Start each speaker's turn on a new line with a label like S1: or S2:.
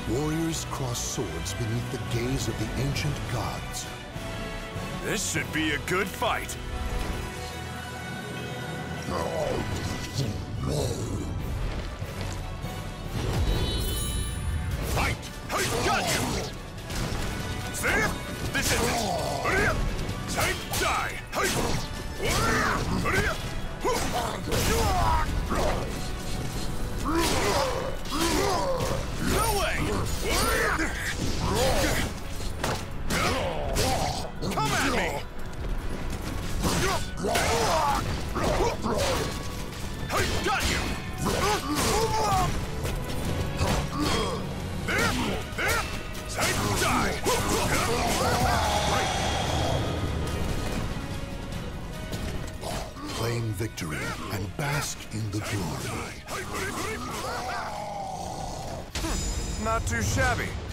S1: Warriors cross swords beneath the gaze of the ancient gods.
S2: This should be a good fight. Fight! I got you! See? This is it! Take die! No way! Come at me! I got you! Take die!
S1: Claim victory and bask in the glory.
S2: Not too shabby.